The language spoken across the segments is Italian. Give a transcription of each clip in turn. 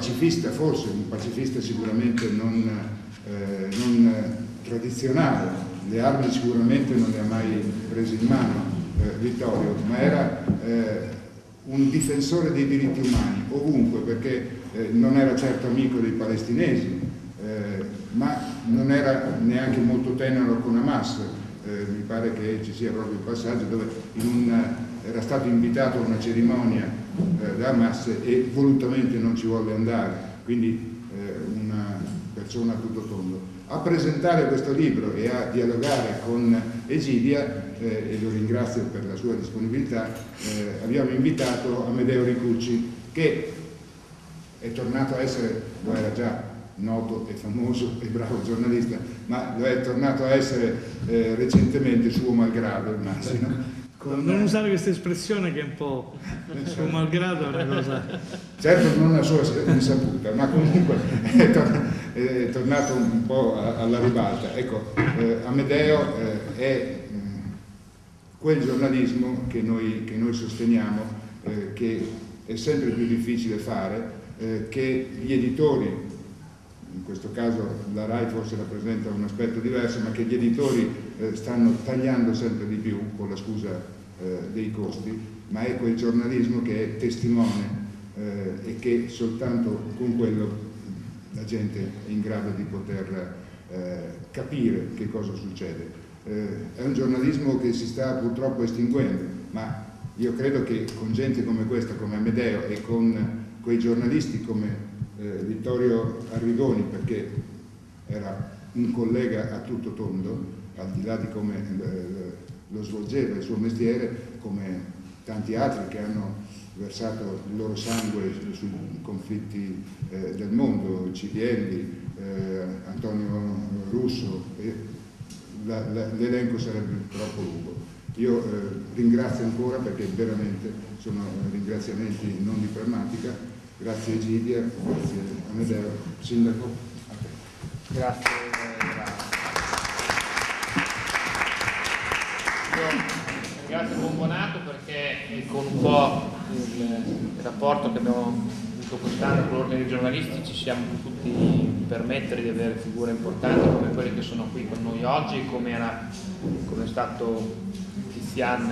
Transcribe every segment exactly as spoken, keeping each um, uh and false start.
pacifista, forse un pacifista sicuramente non, eh, non tradizionale, le armi sicuramente non le ha mai prese in mano eh, Vittorio, ma era eh, un difensore dei diritti umani ovunque, perché eh, non era certo amico dei palestinesi, eh, ma non era neanche molto tenero con Hamas. Eh, mi pare che ci sia proprio un passaggio dove in un, era stato invitato a una cerimonia eh, da Hamas e volutamente non ci volle andare, quindi eh, una persona a tutto tondo. A presentare questo libro e a dialogare con Egidia, eh, e lo ringrazio per la sua disponibilità, eh, abbiamo invitato Amedeo Ricucci, che è tornato a essere, lo era già, noto e famoso e bravo giornalista, ma lo è tornato a essere eh, recentemente suo malgrado, immagino. Con... Non usare questa espressione che è un po' suo malgrado, è una cosa... Certo non la sua insaputa, ma comunque è, tor è tornato un po' alla ribalta. Ecco, eh, Amedeo eh, è mh, quel giornalismo che noi, che noi sosteniamo, eh, che è sempre più difficile fare, eh, che gli editori, in questo caso la RAI forse rappresenta un aspetto diverso, ma che gli editori eh, stanno tagliando sempre di più con la scusa eh, dei costi, ma è quel giornalismo che è testimone eh, e che soltanto con quello la gente è in grado di poter eh, capire che cosa succede. Eh, è un giornalismo che si sta purtroppo estinguendo, ma io credo che con gente come questa, come Amedeo, e con quei giornalisti come Eh, Vittorio Arrigoni, perché era un collega a tutto tondo, al di là di come eh, lo svolgeva il suo mestiere, come tanti altri che hanno versato il loro sangue sui conflitti eh, del mondo, Cirielli, eh, Antonio Russo, e l'elenco sarebbe troppo lungo. Io eh, ringrazio ancora, perché veramente sono ringraziamenti non di pneumatica. Grazie Egidia, grazie Amedeo, Sindaco. Grazie, grazie. Io ringrazio Bombonato perché con un po' il, il rapporto che abbiamo avuto quest'anno con l'ordine dei giornalisti ci siamo potuti permettere di avere figure importanti come quelle che sono qui con noi oggi, come era, come è stato Tizian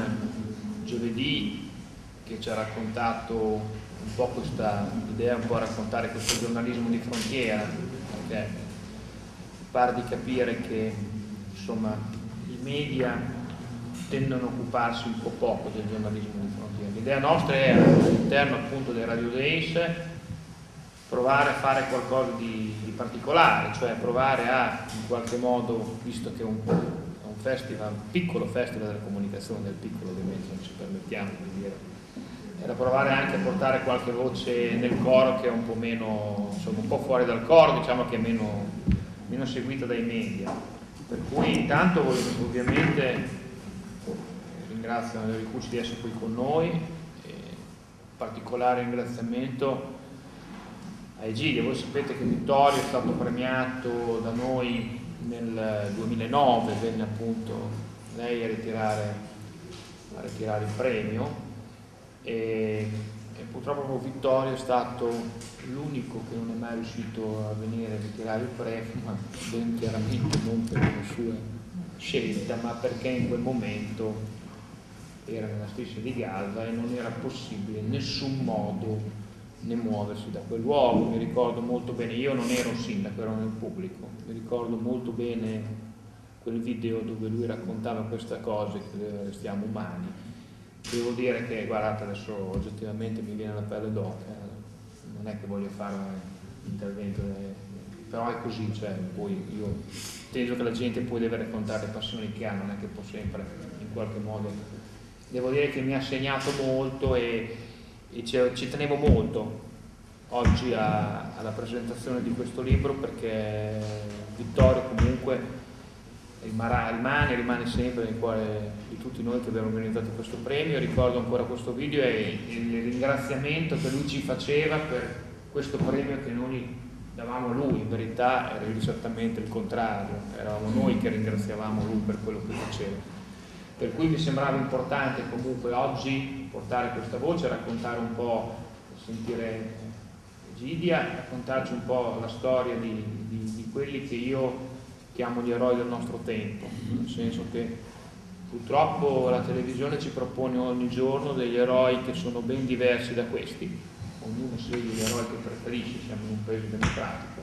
giovedì, che ci ha raccontato un po' questa idea, un po' a raccontare questo giornalismo di frontiera, perché pare di capire che insomma i media tendono a occuparsi un po' poco del giornalismo di frontiera. L'idea nostra è all'interno appunto dei Radio Days provare a fare qualcosa di, di particolare, cioè provare a in qualche modo, visto che è un, un festival, un piccolo festival della comunicazione, del piccolo ovviamente non ci permettiamo di dire, era provare anche a portare qualche voce nel coro che è un po' meno, insomma un po' fuori dal coro, diciamo che è meno, meno seguita dai media. Per cui intanto ovviamente ringrazio Amedeo Ricucci di essere qui con noi, e particolare ringraziamento a Egidia. Voi sapete che Vittorio è stato premiato da noi nel duemilanove, venne appunto lei a ritirare, a ritirare il premio. E, e purtroppo Vittorio è stato l'unico che non è mai riuscito a venire a ritirare il premio, ma ben chiaramente non per una sua scelta, ma perché in quel momento era nella striscia di Gaza e non era possibile in nessun modo né muoversi da quel luogo. Mi ricordo molto bene, io non ero un sindaco, ero nel pubblico, mi ricordo molto bene quel video dove lui raccontava queste cose, che restiamo umani. Devo dire che, guardate, adesso oggettivamente mi viene la pelle d'oca, non è che voglio fare un intervento, però è così, cioè, poi io penso che la gente poi deve raccontare le passioni che ha, non è che può sempre in qualche modo. Devo dire che mi ha segnato molto e, e ci, ci tenevo molto oggi a, alla presentazione di questo libro, perché Vittorio comunque Rimarrà, rimane, rimane sempre nel cuore di tutti noi che abbiamo organizzato questo premio. Ricordo ancora questo video e il ringraziamento che lui ci faceva per questo premio che noi davamo a lui. In verità era esattamente il contrario, eravamo noi che ringraziavamo lui per quello che faceva. Per cui mi sembrava importante comunque oggi portare questa voce, raccontare un po', sentire Egidia, raccontarci un po' la storia di, di, di quelli che io chiamo gli eroi del nostro tempo, nel senso che purtroppo la televisione ci propone ogni giorno degli eroi che sono ben diversi da questi, ognuno sceglie gli eroi che preferisce, siamo in un paese democratico.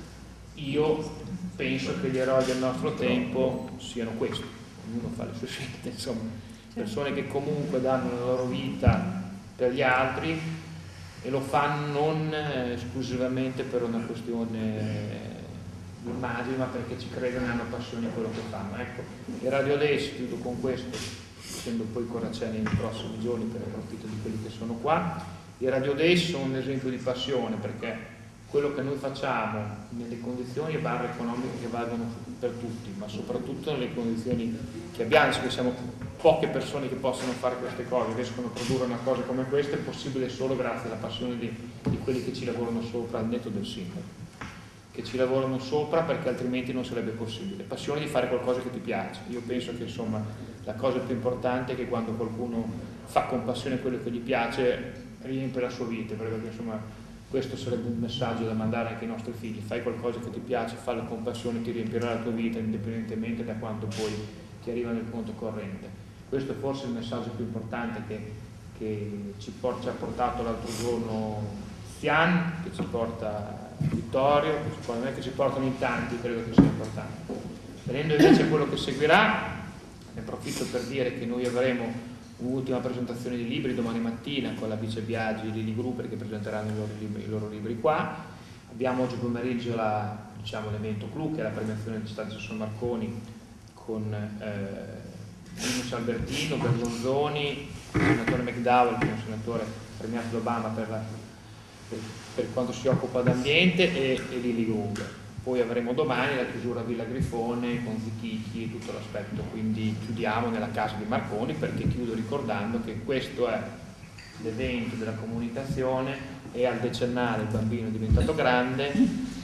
Io penso che gli eroi del nostro tempo siano questi, ognuno fa le sue scelte, insomma, persone che comunque danno la loro vita per gli altri e lo fanno non esclusivamente per una questione di immagine, ma perché ci credono e hanno passione in quello che fanno. Ecco, il Radio Adesso, chiudo con questo, essendo poi Coraceni nei prossimi giorni per il partito di quelli che sono qua, i Radio Adesso sono un esempio di passione, perché quello che noi facciamo nelle condizioni barra economiche che valgono per tutti, ma soprattutto nelle condizioni che abbiamo, che siamo poche persone che possono fare queste cose, riescono a produrre una cosa come questa, è possibile solo grazie alla passione di, di quelli che ci lavorano sopra, al netto del sindaco, che ci lavorano sopra, perché altrimenti non sarebbe possibile. Passione di fare qualcosa che ti piace. Io penso che insomma la cosa più importante è che quando qualcuno fa con passione quello che gli piace riempie la sua vita, perché insomma questo sarebbe un messaggio da mandare anche ai nostri figli: fai qualcosa che ti piace, fallo con passione, ti riempirà la tua vita indipendentemente da quanto poi ti arriva nel conto corrente. Questo è forse il messaggio più importante che, che ci, por- ci ha portato l'altro giorno Stian, che ci porta Vittorio, che ci, porta, che ci portano in tanti, credo che sia importante. Venendo invece a quello che seguirà, ne approfitto per dire che noi avremo un'ultima presentazione di libri domani mattina con la Vice Biagi e Lili Gruber, che presenteranno i loro libri, i loro libri qua. Abbiamo oggi pomeriggio la, diciamo, l'evento clou, che è la premiazione di Stadio San Marconi con eh, Linus Albertino, Bergonzoni, il senatore McDowell, che è un senatore premiato da Obama per, la, per, per quanto si occupa d'ambiente, e, e Lili Gruber. Poi avremo domani la chiusura a Villa Grifone con Zichichi e tutto l'aspetto, quindi chiudiamo nella casa di Marconi, perché chiudo ricordando che questo è l'evento della comunicazione, è al decennale Il bambino è diventato grande,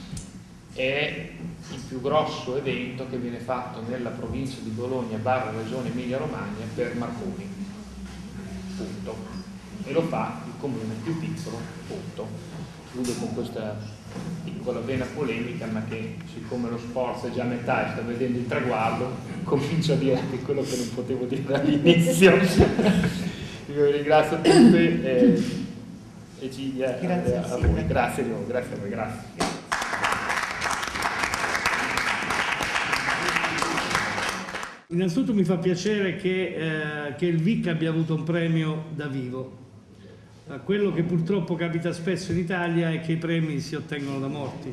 è il più grosso evento che viene fatto nella provincia di Bologna barra regione Emilia Romagna per Marconi, punto. E lo fa il comune più piccolo, punto. Chiudo con questa piccola vena polemica, ma che siccome lo sport è già a metà e sta vedendo il traguardo, comincio a dire anche quello che non potevo dire all'inizio. Io vi ringrazio tutti e, e ci eh, grazie a, a voi. Grazie di nuovo, grazie a voi, grazie. Innanzitutto mi fa piacere che, eh, che il V I C abbia avuto un premio da vivo. Quello che purtroppo capita spesso in Italia è che i premi si ottengono da morti.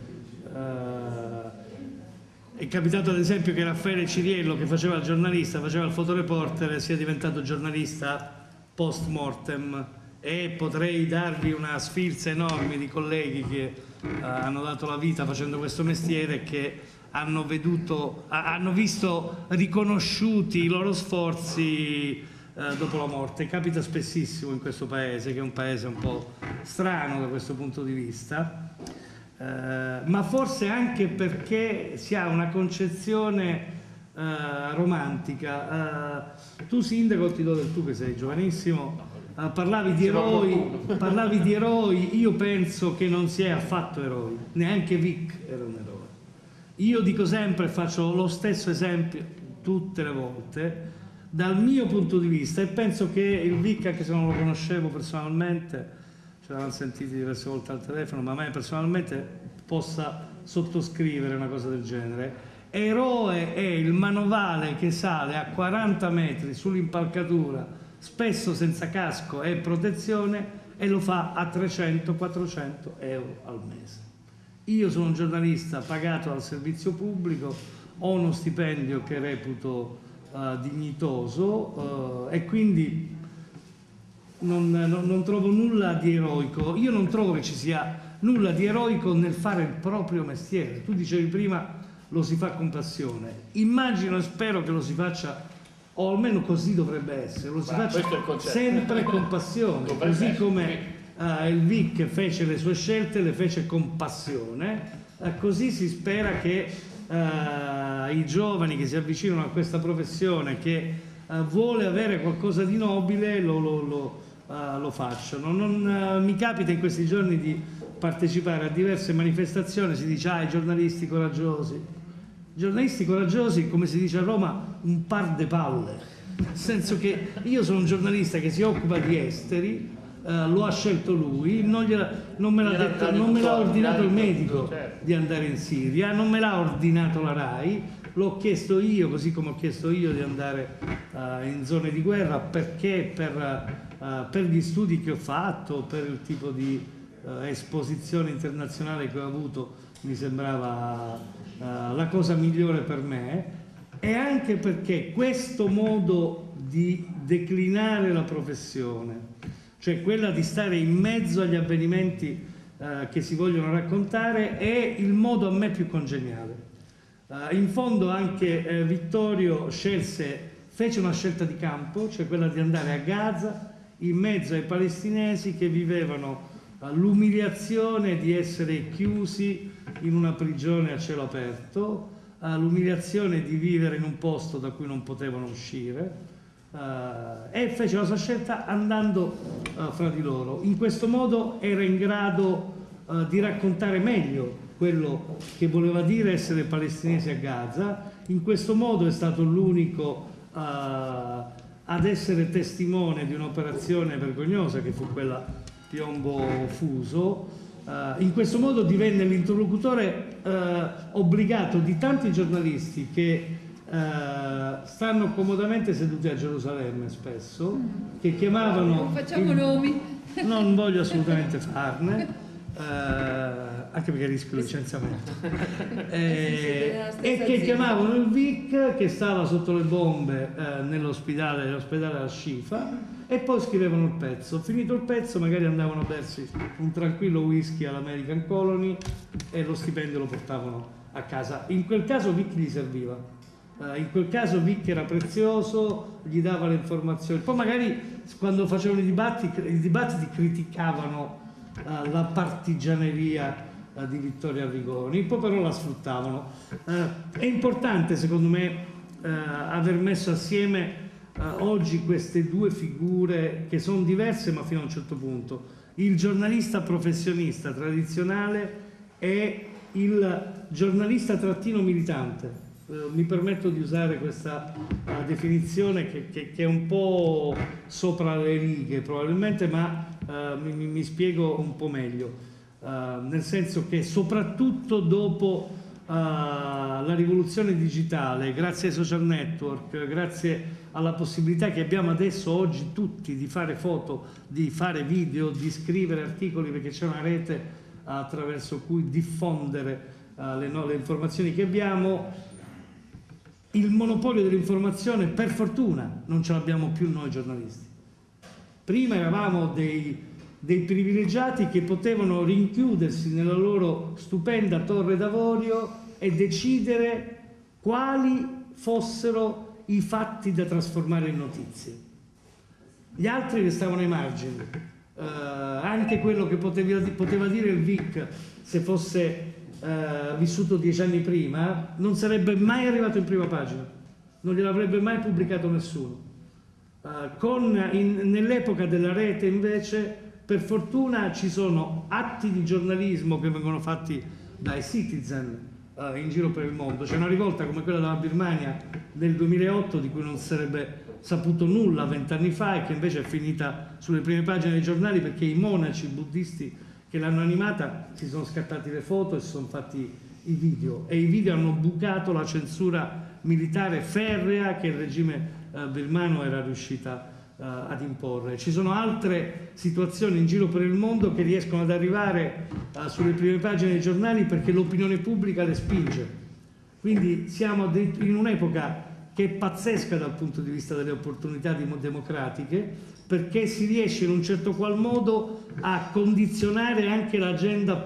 Uh, è capitato ad esempio che Raffaele Ciriello, che faceva il giornalista, faceva il fotoreporter, sia diventato giornalista post mortem, e potrei darvi una sfilza enorme di colleghi che uh, hanno dato la vita facendo questo mestiere, che hanno, veduto, hanno visto riconosciuti i loro sforzi Eh, dopo la morte. Capita spessissimo in questo paese, che è un paese un po' strano da questo punto di vista, eh, ma forse anche perché si ha una concezione eh, romantica. Eh, tu sindaco, ti do del tu che sei giovanissimo, eh, parlavi di eroi, parlavi di eroi, io penso che non si è affatto eroi, neanche Vic era un eroe. Io dico sempre, faccio lo stesso esempio tutte le volte, dal mio punto di vista, e penso che il Vic, anche se non lo conoscevo personalmente, ce l'avevamo sentito diverse volte al telefono, ma a me personalmente possa sottoscrivere una cosa del genere. Eroe è il manovale che sale a quaranta metri sull'impalcatura, spesso senza casco e protezione, e lo fa a trecento quattrocento euro al mese. Io sono un giornalista pagato dal servizio pubblico, ho uno stipendio che reputo Uh, dignitoso, uh, e quindi non, non, non trovo nulla di eroico. Io non trovo che ci sia nulla di eroico nel fare il proprio mestiere. Tu dicevi prima lo si fa con passione, immagino e spero che lo si faccia, o almeno così dovrebbe essere, lo si Beh, faccia sempre con passione, così come uh, il Vic fece le sue scelte, le fece con passione, uh, così si spera che Uh, i giovani che si avvicinano a questa professione, che uh, vuole avere qualcosa di nobile, lo, lo, lo, uh, lo facciano. Non uh, mi capita in questi giorni di partecipare a diverse manifestazioni si dice ah, i giornalisti coraggiosi. I giornalisti coraggiosi, come si dice a Roma, un par de palle, nel senso che io sono un giornalista che si occupa di esteri, eh, lo ha scelto lui, non, gliela, non me l'ha detto, non me l'ha ordinato il medico di andare in Siria, non me l'ha ordinato la RAI, l'ho chiesto io, così come ho chiesto io di andare uh, in zone di guerra, perché per, uh, per gli studi che ho fatto, per il tipo di uh, esposizione internazionale che ho avuto, mi sembrava uh, la cosa migliore per me, e anche perché questo modo di declinare la professione, cioè quella di stare in mezzo agli avvenimenti uh, che si vogliono raccontare, è il modo a me più congeniale. Uh, in fondo anche eh, Vittorio scelse, fece una scelta di campo, cioè quella di andare a Gaza in mezzo ai palestinesi che vivevano uh, l'umiliazione di essere chiusi in una prigione a cielo aperto, uh, l'umiliazione di vivere in un posto da cui non potevano uscire, uh, e fece la sua scelta andando uh, fra di loro. In questo modo era in grado uh, di raccontare meglio quello che voleva dire essere palestinesi a Gaza. In questo modo è stato l'unico uh, ad essere testimone di un'operazione vergognosa che fu quella Piombo Fuso. Uh, in questo modo divenne l'interlocutore uh, obbligato di tanti giornalisti che uh, stanno comodamente seduti a Gerusalemme spesso, che chiamavano... Non facciamo il... nomi. Non voglio assolutamente farne. Uh, anche perché rischio licenziamento, eh, e che chiamavano il Vic che stava sotto le bombe eh, nell'ospedale nell'ospedale al Shifa, e poi scrivevano il pezzo. Finito il pezzo magari andavano a bersi un tranquillo whisky all'American Colony e lo stipendio lo portavano a casa. In quel caso Vic gli serviva, eh, in quel caso Vic era prezioso, gli dava le informazioni. Poi magari quando facevano i dibattiti, i dibattiti criticavano Uh, la partigianeria uh, di Vittorio Arrigoni, poi però la sfruttavano. Uh, è importante secondo me uh, aver messo assieme uh, oggi queste due figure che sono diverse ma fino a un certo punto: il giornalista professionista tradizionale e il giornalista trattino militante. Uh, mi permetto di usare questa uh, definizione che, che, che è un po' sopra le righe probabilmente, ma uh, mi, mi spiego un po' meglio, uh, nel senso che soprattutto dopo uh, la rivoluzione digitale, grazie ai social network, grazie alla possibilità che abbiamo adesso oggi tutti di fare foto, di fare video, di scrivere articoli, perché c'è una rete uh, attraverso cui diffondere uh, le, no, le informazioni che abbiamo, il monopolio dell'informazione per fortuna non ce l'abbiamo più noi giornalisti. Prima eravamo dei, dei privilegiati che potevano rinchiudersi nella loro stupenda torre d'avorio e decidere quali fossero i fatti da trasformare in notizie. Gli altri restavano ai margini. Uh, anche quello che poteva, poteva dire il Vic, se fosse Uh, vissuto dieci anni prima, non sarebbe mai arrivato in prima pagina, non gliel'avrebbe mai pubblicato nessuno. Uh, con, nell'epoca della rete invece, per fortuna ci sono atti di giornalismo che vengono fatti dai citizen uh, in giro per il mondo. C'è una rivolta come quella della Birmania nel duemilaotto di cui non sarebbe saputo nulla vent'anni fa e che invece è finita sulle prime pagine dei giornali perché i monaci buddisti che l'hanno animata si sono scattati le foto e si sono fatti i video, e i video hanno bucato la censura militare ferrea che il regime eh, birmano era riuscita eh, ad imporre. Ci sono altre situazioni in giro per il mondo che riescono ad arrivare eh, sulle prime pagine dei giornali perché l'opinione pubblica le spinge. Quindi siamo in un'epoca che è pazzesca dal punto di vista delle opportunità democratiche, perché si riesce in un certo qual modo a condizionare anche l'agenda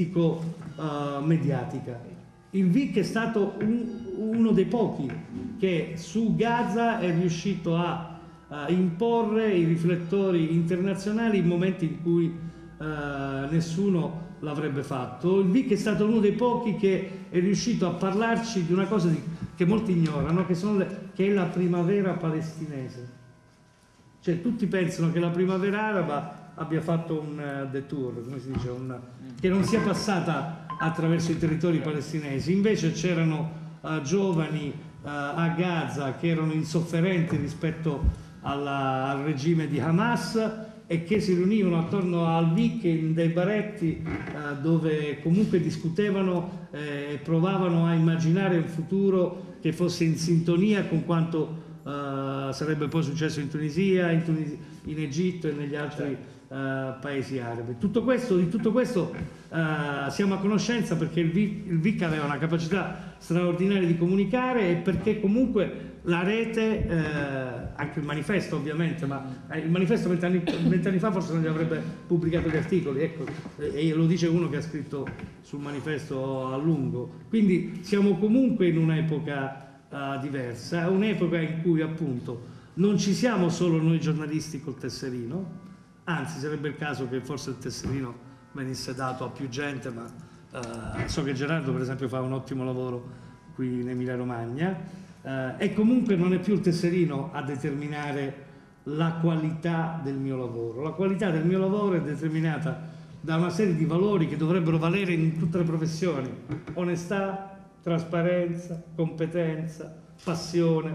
politico-mediatica. Uh, il Vic è stato un, uno dei pochi che su Gaza è riuscito a, a imporre i riflettori internazionali in momenti in cui uh, nessuno l'avrebbe fatto. Il Vic è stato uno dei pochi che è riuscito a parlarci di una cosa di, che molti ignorano, che, sono le, che è la primavera palestinese. Cioè tutti pensano che la primavera araba abbia fatto un uh, detour, come si dice, un, che non sia passata attraverso i territori palestinesi. Invece c'erano uh, giovani uh, a Gaza che erano insofferenti rispetto alla, al regime di Hamas e che si riunivano attorno al Vic in dei baretti uh, dove comunque discutevano e eh, provavano a immaginare un futuro che fosse in sintonia con quanto uh, sarebbe poi successo in Tunisia, in, Tunis in Egitto e negli altri uh, paesi arabi. Tutto questo, di tutto questo uh, siamo a conoscenza perché il Vic, il Vic aveva una capacità straordinaria di comunicare e perché comunque la rete, eh, anche il manifesto ovviamente, ma il manifesto vent'anni vent'anni fa forse non gli avrebbe pubblicato gli articoli, ecco, e lo dice uno che ha scritto sul manifesto a lungo. Quindi siamo comunque in un'epoca uh, diversa, un'epoca in cui appunto non ci siamo solo noi giornalisti col tesserino, anzi sarebbe il caso che forse il tesserino venisse dato a più gente, ma uh, so che Gerardo per esempio fa un ottimo lavoro qui in Emilia Romagna. Uh, e comunque non è più il tesserino a determinare la qualità del mio lavoro. La qualità del mio lavoro è determinata da una serie di valori che dovrebbero valere in tutte le professioni: onestà, trasparenza, competenza, passione.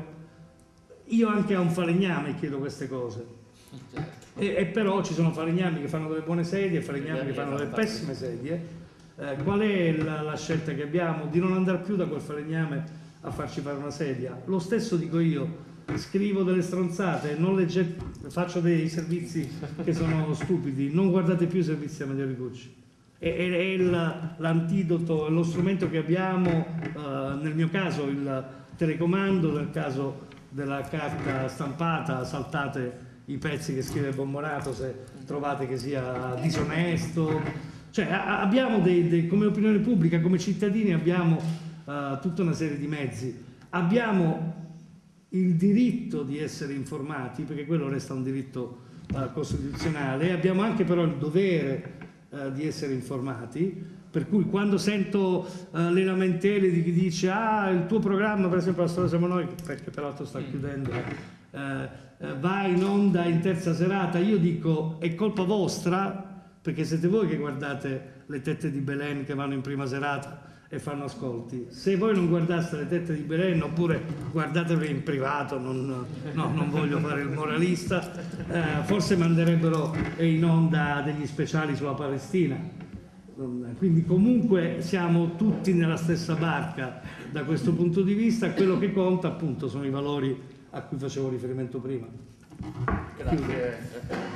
Io anche a un falegname chiedo queste cose e, e però ci sono falegnami che fanno delle buone sedie e falegnami che fanno delle pessime sedie. Eh, qual è la, la scelta che abbiamo? Di non andare più da quel falegname a farci fare una sedia. Lo stesso dico io, scrivo delle stronzate, non leggete, faccio dei servizi che sono stupidi, non guardate più i servizi a Amedeo Ricucci. È, è, è l'antidoto, è lo strumento che abbiamo, uh, nel mio caso il telecomando, nel caso della carta stampata, saltate i pezzi che scrive Bombonato se trovate che sia disonesto. Cioè abbiamo dei, dei, come opinione pubblica, come cittadini abbiamo Uh, tutta una serie di mezzi. Abbiamo il diritto di essere informati, perché quello resta un diritto uh, costituzionale, abbiamo anche però il dovere uh, di essere informati, per cui quando sento uh, le lamentele di chi dice ah il tuo programma, per esempio La Storia Siamo Noi, perché peraltro sta chiudendo, uh, uh, va in onda in terza serata, io dico è colpa vostra, perché siete voi che guardate le tette di Belen che vanno in prima serata e fanno ascolti. Se voi non guardaste le tette di Belen, oppure guardatele in privato, non, no, non voglio fare il moralista, eh, forse manderebbero in onda degli speciali sulla Palestina. Quindi comunque siamo tutti nella stessa barca da questo punto di vista. Quello che conta appunto sono i valori a cui facevo riferimento prima. Grazie.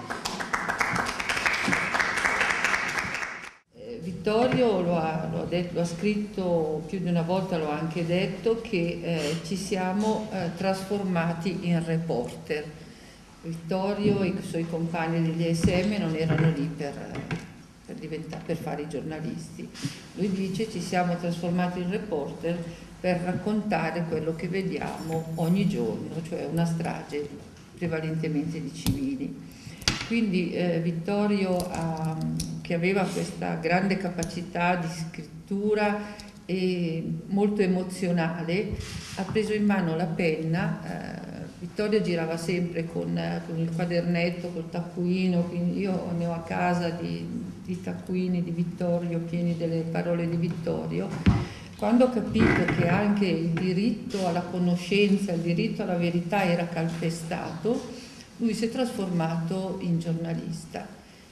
Vittorio lo ha, lo, ha detto, lo ha scritto più di una volta, lo ha anche detto, che eh, ci siamo eh, trasformati in reporter. Vittorio e i suoi compagni degli A S M non erano lì per, per, diventare, per fare i giornalisti. Lui dice ci siamo trasformati in reporter per raccontare quello che vediamo ogni giorno, cioè una strage prevalentemente di civili. Quindi eh, Vittorio, ha, che aveva questa grande capacità di scrittura e molto emozionale, ha preso in mano la penna. Eh, Vittorio girava sempre con, eh, con il quadernetto, col taccuino, quindi io ne ho a casa di, di taccuini di Vittorio pieni delle parole di Vittorio. Quando ho capito che anche il diritto alla conoscenza, il diritto alla verità era calpestato, lui si è trasformato in giornalista,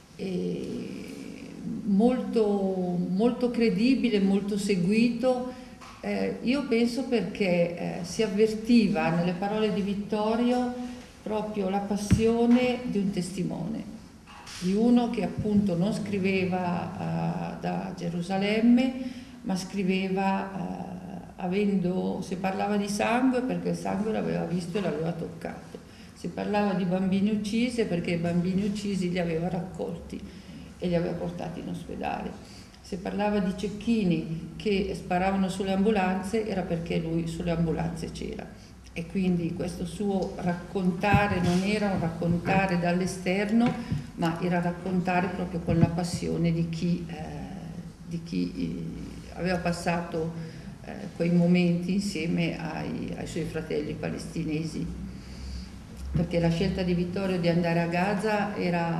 e molto, molto credibile, molto seguito. Eh, io penso perché eh, si avvertiva nelle parole di Vittorio proprio la passione di un testimone, di uno che appunto non scriveva uh, da Gerusalemme, ma scriveva uh, avendo, se parlava di sangue perché il sangue l'aveva visto e l'aveva toccato. Si parlava di bambini uccisi perché i bambini uccisi li aveva raccolti e li aveva portati in ospedale. Se parlava di cecchini che sparavano sulle ambulanze era perché lui sulle ambulanze c'era. E quindi questo suo raccontare non era un raccontare dall'esterno, ma era raccontare proprio con la passione di chi, eh, di chi eh, aveva passato eh, quei momenti insieme ai, ai suoi fratelli palestinesi. Perché la scelta di Vittorio di andare a Gaza era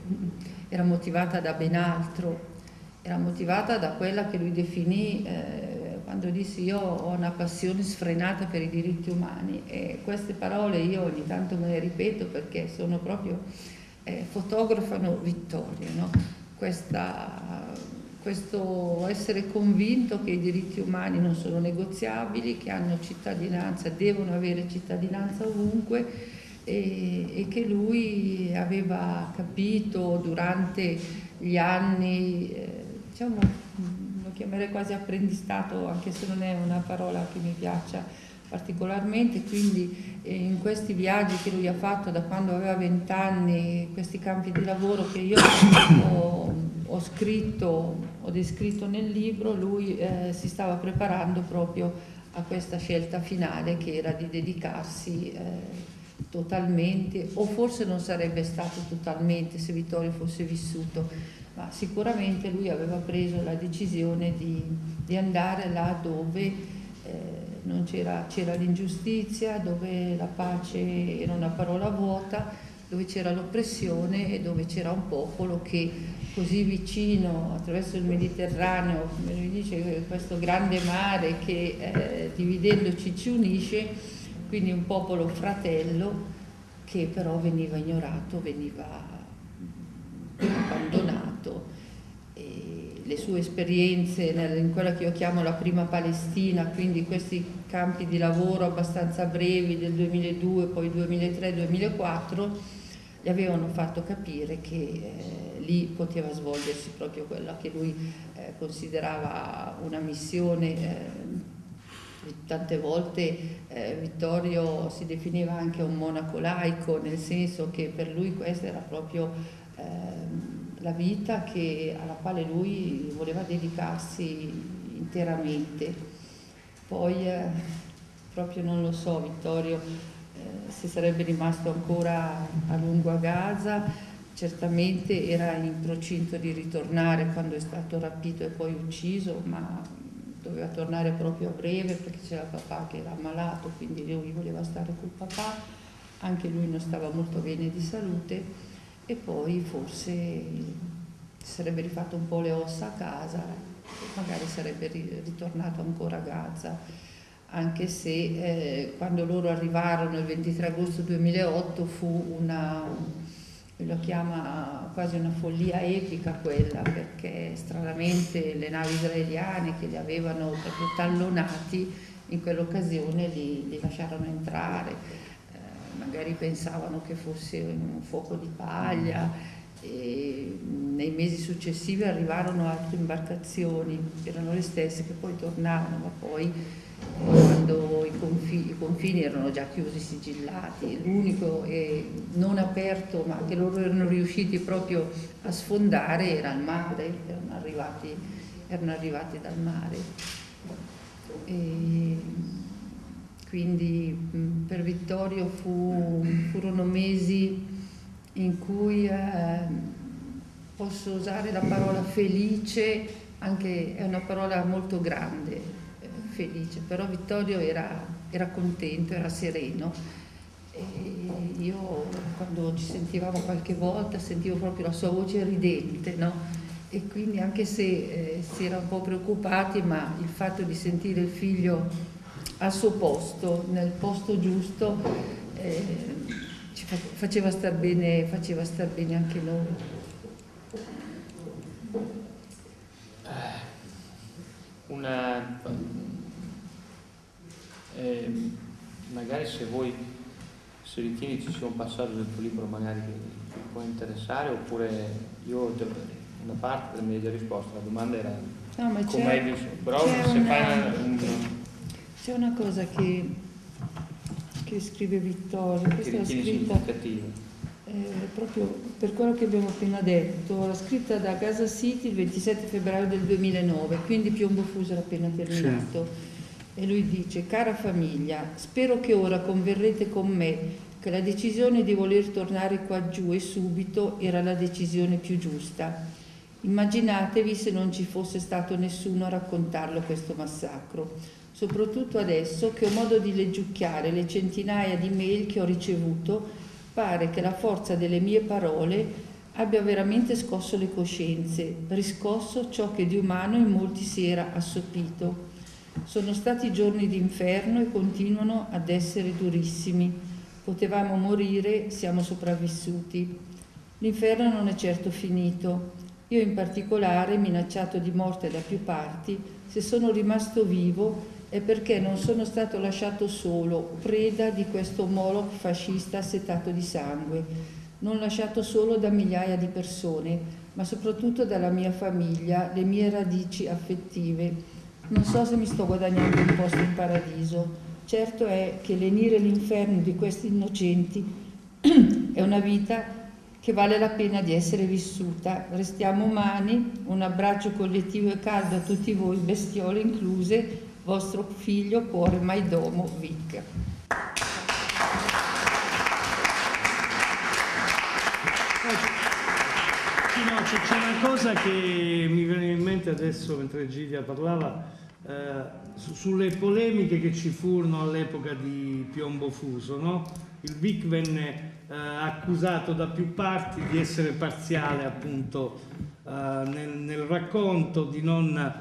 era motivata da ben altro, era motivata da quella che lui definì, eh, quando disse io ho una passione sfrenata per i diritti umani, e queste parole io ogni tanto me le ripeto perché sono proprio, eh, fotografano Vittorio, no? Questa, questo essere convinto che i diritti umani non sono negoziabili, che hanno cittadinanza, devono avere cittadinanza ovunque, e, e che lui aveva capito durante gli anni, eh, diciamo, lo chiamerei quasi apprendistato, anche se non è una parola che mi piaccia particolarmente, quindi eh, in questi viaggi che lui ha fatto da quando aveva vent'anni, questi campi di lavoro che io ho, ho scritto, ho descritto nel libro, lui eh, si stava preparando proprio a questa scelta finale che era di dedicarsi eh, totalmente, o forse non sarebbe stato totalmente se Vittorio fosse vissuto, ma sicuramente lui aveva preso la decisione di, di andare là dove eh, non c'era, c'era l'ingiustizia, dove la pace era una parola vuota, dove c'era l'oppressione e dove c'era un popolo che così vicino attraverso il Mediterraneo, come lui dice, questo grande mare che eh, dividendoci ci unisce, quindi un popolo fratello che però veniva ignorato, veniva abbandonato. E le sue esperienze in quella che io chiamo la prima Palestina, quindi questi campi di lavoro abbastanza brevi del duemiladue, poi duemilatré duemilaquattro, gli avevano fatto capire che eh, lì poteva svolgersi proprio quella che lui eh, considerava una missione. Eh, Tante volte eh, Vittorio si definiva anche un monaco laico, nel senso che per lui questa era proprio eh, la vita che, alla quale lui voleva dedicarsi interamente. Poi eh, proprio non lo so, Vittorio eh, se sarebbe rimasto ancora a lungo a Gaza, certamente era in procinto di ritornare quando è stato rapito e poi ucciso, ma doveva tornare proprio a breve perché c'era papà che era ammalato, quindi lui voleva stare col papà, anche lui non stava molto bene di salute, e poi forse si sarebbe rifatto un po' le ossa a casa e magari sarebbe ritornato ancora a Gaza, anche se eh, quando loro arrivarono il ventitré agosto duemilaotto fu una... lo chiama quasi una follia epica quella, perché stranamente le navi israeliane che li avevano proprio tallonati in quell'occasione li, li lasciarono entrare, eh, magari pensavano che fosse un fuoco di paglia, e nei mesi successivi arrivarono altre imbarcazioni, erano le stesse che poi tornarono, ma poi quando i confini, i confini erano già chiusi, sigillati, l'unico eh, non aperto ma che loro erano riusciti proprio a sfondare era il mare, erano arrivati, erano arrivati dal mare. E quindi mh, per Vittorio fu, furono mesi in cui eh, posso usare la parola felice, anche è una parola molto grande, felice, però Vittorio era, era contento, era sereno, e io quando ci sentivamo qualche volta sentivo proprio la sua voce ridente, no? E quindi anche se eh, si era un po' preoccupati, ma il fatto di sentire il figlio al suo posto, nel posto giusto, eh, ci faceva star bene, faceva star bene anche noi. Una Eh, magari se vuoi, se ritieni ci sia un passaggio del tuo libro magari che ti può interessare, oppure io una parte mi hai già risposto, la domanda era no, come hai visto, però se una, fai un, c'è una cosa che, che scrive Vittorio, che questa è ritieni scritta significativa. eh, proprio per quello che abbiamo appena detto, l'ha scritta da Gaza City il ventisette febbraio del duemilanove, quindi Piombo Fuso era appena terminato. Sì. E lui dice: cara famiglia, spero che ora converrete con me che la decisione di voler tornare qua giù e subito era la decisione più giusta. Immaginatevi se non ci fosse stato nessuno a raccontarlo questo massacro, soprattutto adesso che ho modo di leggiucchiare le centinaia di mail che ho ricevuto, pare che la forza delle mie parole abbia veramente scosso le coscienze, riscosso ciò che di umano in molti si era assopito. Sono stati giorni d'inferno e continuano ad essere durissimi. Potevamo morire, siamo sopravvissuti. L'inferno non è certo finito. Io in particolare, minacciato di morte da più parti, se sono rimasto vivo è perché non sono stato lasciato solo, preda di questo Moloch fascista assetato di sangue, non lasciato solo da migliaia di persone, ma soprattutto dalla mia famiglia, le mie radici affettive. Non so se mi sto guadagnando un posto in paradiso. Certo è che lenire l'inferno di questi innocenti è una vita che vale la pena di essere vissuta. Restiamo umani, un abbraccio collettivo e caldo a tutti voi, bestiole incluse, vostro figlio cuore Maidomo Vic. No, c'è una cosa che mi viene in mente adesso mentre Gidia parlava, eh, su, sulle polemiche che ci furono all'epoca di Piombo Fuso, no? Il Vic venne eh, accusato da più parti di essere parziale appunto eh, nel, nel racconto, di non eh,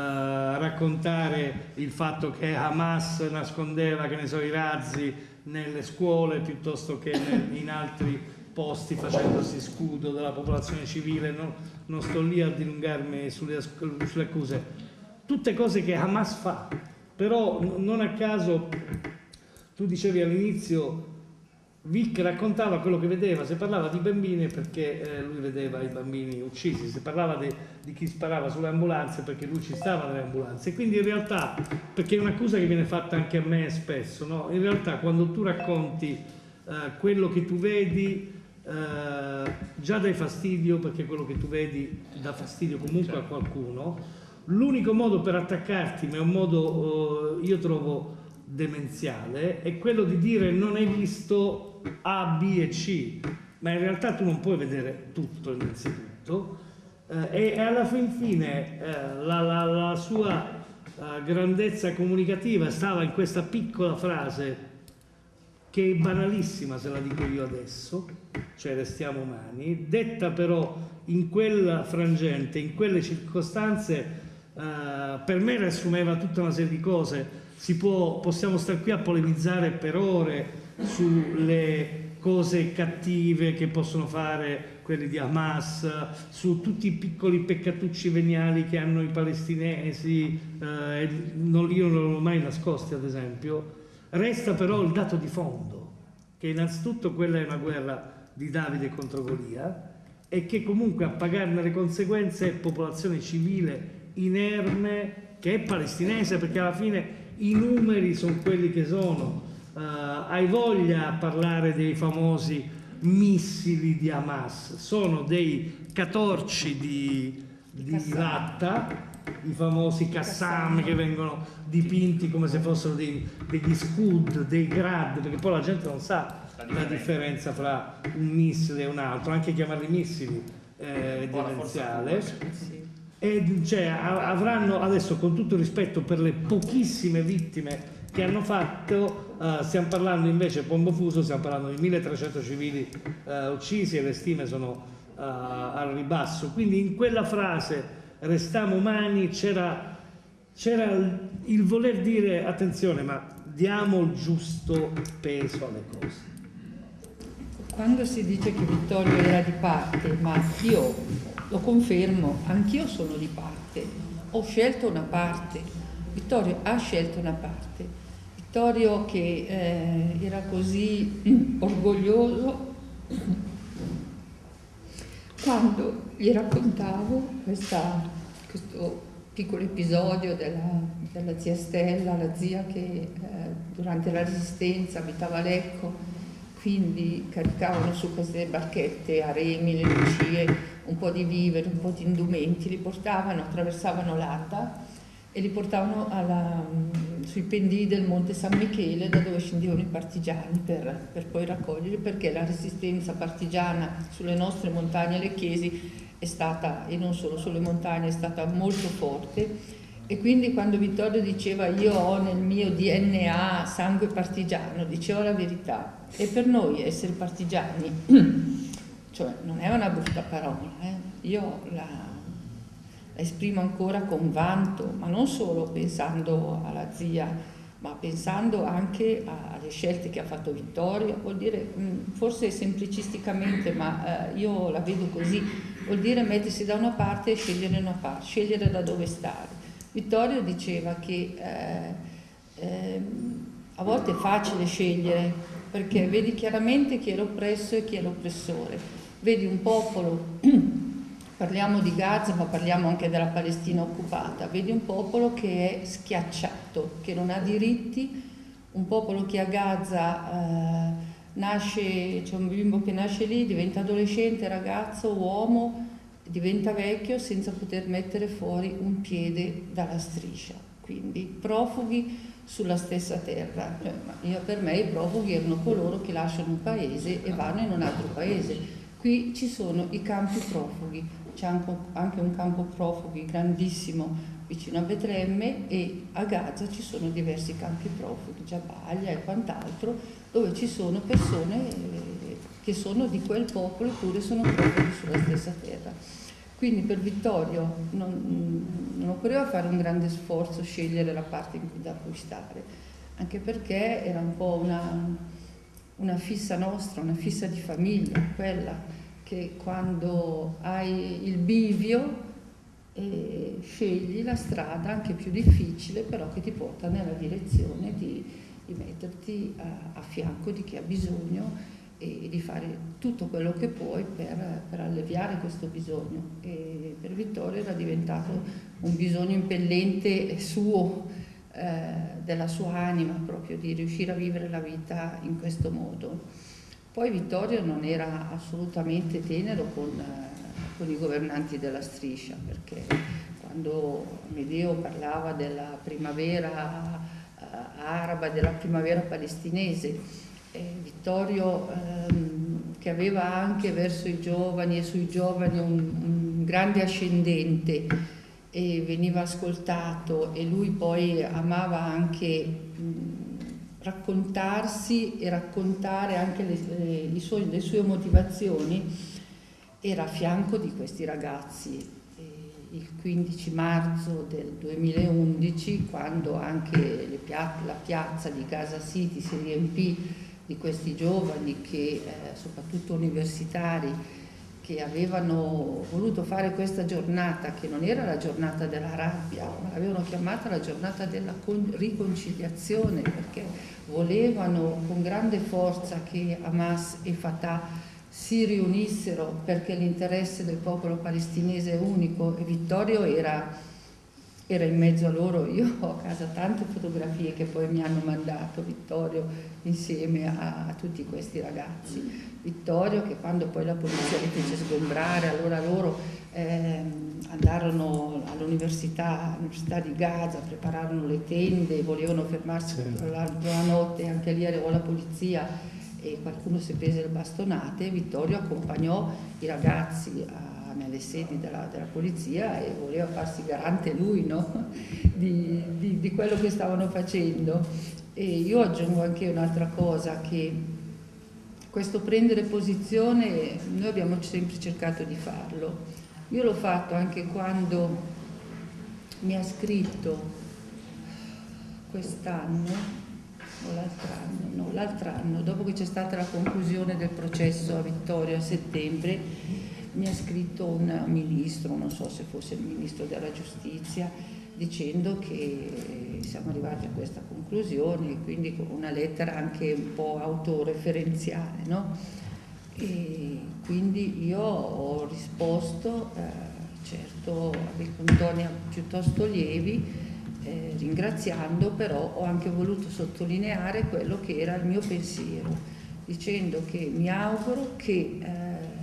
raccontare il fatto che Hamas nascondeva, che ne so, i razzi nelle scuole piuttosto che nel, in altri posti facendosi scudo della popolazione civile. No, non sto lì a dilungarmi sulle, sulle accuse, tutte cose che Hamas fa, però non a caso tu dicevi all'inizio Vic raccontava quello che vedeva, se parlava di bambini perché eh, lui vedeva i bambini uccisi, se parlava de, di chi sparava sulle ambulanze perché lui ci stava nelle ambulanze, quindi in realtà, perché è un'accusa che viene fatta anche a me spesso, no? In realtà quando tu racconti eh, quello che tu vedi, Uh, già dai fastidio, perché quello che tu vedi dà fastidio comunque a qualcuno. L'unico modo per attaccarti, ma è un modo uh, io trovo demenziale, è quello di dire non hai visto A, B e C, ma in realtà tu non puoi vedere tutto innanzitutto, uh, e alla fin fine uh, la, la, la sua uh, grandezza comunicativa stava in questa piccola frase che è banalissima se la dico io adesso, cioè restiamo umani, detta però in quella frangente, in quelle circostanze, eh, per me riassumeva tutta una serie di cose. Si può, possiamo stare qui a polemizzare per ore sulle cose cattive che possono fare quelli di Hamas, su tutti i piccoli peccatucci veniali che hanno i palestinesi, eh, non, io non l'ho mai nascosti ad esempio. Resta però il dato di fondo, che innanzitutto quella è una guerra di Davide contro Golia e che comunque a pagarne le conseguenze è popolazione civile inerme che è palestinese, perché alla fine i numeri sono quelli che sono. Uh, hai voglia a parlare dei famosi missili di Hamas, sono dei catorci di, di latta, i famosi Qassam che vengono dipinti come se fossero dei, degli Scud, dei Grad, perché poi la gente non sa la differenza fra un missile e un altro, anche chiamarli missili eh, è demenziale. E cioè, avranno adesso, con tutto il rispetto per le pochissime vittime che hanno fatto, uh, stiamo parlando invece, Piombo Fuso, stiamo parlando di milletrecento civili uh, uccisi e le stime sono uh, al ribasso, quindi in quella frase restiamo umani c'era c'era il, il voler dire attenzione, ma diamo il giusto peso alle cose. Quando si dice che Vittorio era di parte, ma io lo confermo, anch'io sono di parte, ho scelto una parte, Vittorio ha scelto una parte, Vittorio che eh, era così orgoglioso quando gli raccontavo questa, questo piccolo episodio della, della zia Stella, la zia che eh, durante la Resistenza abitava a Lecco, quindi caricavano su queste barchette a remi le lucie, un po' di viveri, un po' di indumenti, li portavano, attraversavano l'Adda e li portavano alla, sui pendii del Monte San Michele, da dove scendevano i partigiani per, per poi raccoglierli, perché la resistenza partigiana sulle nostre montagne lecchesi è stata, e non solo sulle montagne, è stata molto forte. E quindi quando Vittorio diceva io ho nel mio D N A sangue partigiano, diceva la verità. E per noi essere partigiani cioè non è una brutta parola, eh? Io la, la esprimo ancora con vanto, ma non solo pensando alla zia, ma pensando anche a, alle scelte che ha fatto Vittorio. Vuol dire, mh, forse semplicisticamente, ma eh, io la vedo così, vuol dire mettersi da una parte e scegliere una parte, scegliere da dove stare. Vittorio diceva che eh, eh, a volte è facile scegliere, perché vedi chiaramente chi è l'oppresso e chi è l'oppressore, vedi un popolo, parliamo di Gaza ma parliamo anche della Palestina occupata, vedi un popolo che è schiacciato, che non ha diritti, un popolo che a Gaza eh, nasce, c'è un bimbo che nasce lì, diventa adolescente, ragazzo, uomo, diventa vecchio senza poter mettere fuori un piede dalla striscia, quindi profughi sulla stessa terra. Cioè, io, per me i profughi erano coloro che lasciano un paese e vanno in un altro paese. Qui ci sono i campi profughi, c'è anche un campo profughi grandissimo vicino a Betlemme, e a Gaza ci sono diversi campi profughi, Jabalia e quant'altro, dove ci sono persone che sono di quel popolo eppure sono profughi sulla stessa terra. Quindi per Vittorio non, non occorreva fare un grande sforzo scegliere la parte da cui stare, anche perché era un po' una, una fissa nostra, una fissa di famiglia, quella che quando hai il bivio eh, scegli la strada anche più difficile, però che ti porta nella direzione di, di metterti a, a fianco di chi ha bisogno e di fare tutto quello che puoi per, per alleviare questo bisogno. E per Vittorio era diventato un bisogno impellente suo, eh, della sua anima, proprio di riuscire a vivere la vita in questo modo. Poi Vittorio non era assolutamente tenero con, eh, con i governanti della striscia, perché quando Amedeo parlava della primavera eh, araba, della primavera palestinese, Eh, Vittorio, ehm, che aveva anche verso i giovani e sui giovani un, un grande ascendente, e veniva ascoltato, e lui poi amava anche mh, raccontarsi e raccontare anche le, le, i suoi, le sue motivazioni, era a fianco di questi ragazzi. E il quindici marzo del duemilaundici, quando anche le pia- la piazza di Gaza City si riempì di questi giovani, che, eh, soprattutto universitari, che avevano voluto fare questa giornata, che non era la giornata della rabbia, ma l'avevano chiamata la giornata della riconciliazione, perché volevano con grande forza che Hamas e Fatah si riunissero, perché l'interesse del popolo palestinese è unico, e Vittorio era... era in mezzo a loro. Io ho a casa tante fotografie che poi mi hanno mandato Vittorio insieme a, a tutti questi ragazzi. Vittorio che quando poi la polizia li fece sgombrare, allora loro eh, andarono all'università, all'università di Gaza, prepararono le tende, volevano fermarsi sì. la, la notte, anche lì arrivò la polizia e qualcuno si prese le bastonate. Vittorio accompagnò i ragazzi a nelle sedi della, della polizia e voleva farsi garante lui, no? di, di, di quello che stavano facendo. E io aggiungo anche un'altra cosa, che questo prendere posizione noi abbiamo sempre cercato di farlo. Io l'ho fatto anche quando mi ha scritto quest'anno o l'altro anno, no, l'altro anno, dopo che c'è stata la conclusione del processo a Vittorio a settembre, mi ha scritto un ministro, non so se fosse il ministro della giustizia, dicendo che siamo arrivati a questa conclusione, quindi con una lettera anche un po' autoreferenziale, no? E quindi io ho risposto, eh, certo con toni piuttosto lievi, eh, ringraziando, però ho anche voluto sottolineare quello che era il mio pensiero, dicendo che mi auguro che eh,